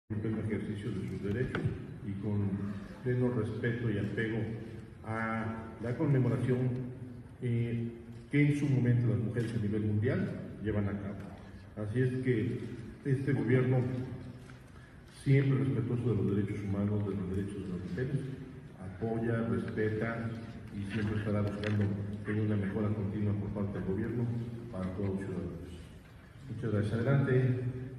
el pleno ejercicio de sus derechos y con pleno respeto y apego a la conmemoración que en su momento las mujeres a nivel mundial llevan a cabo. Así es que este gobierno, siempre respetuoso de los derechos humanos, de los derechos de las mujeres, apoya, respeta y siempre estará buscando que haya una mejora continua por parte del gobierno para todos los ciudadanos. Muchas gracias. Adelante.